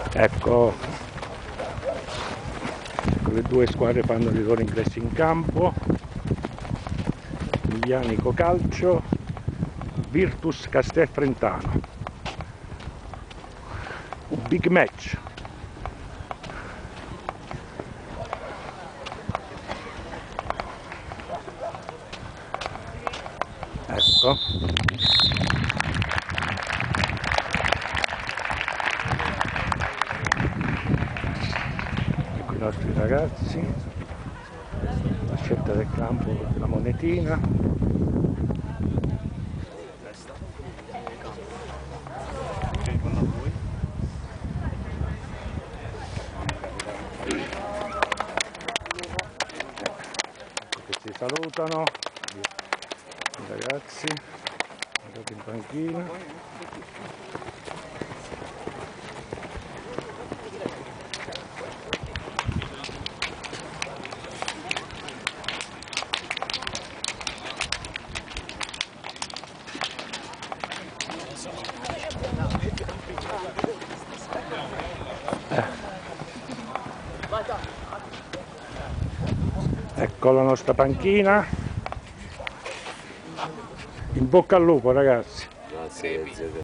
Ecco, le due squadre fanno il loro ingresso in campo. Miglianico Calcio, Virtus Castelfrentano. Un big match. Ecco. Ecco i nostri ragazzi, la scelta del campo della monetina. Ecco che si salutano i ragazzi, andati in panchina. Ecco la nostra panchina. In bocca al lupo, ragazzi. Grazie.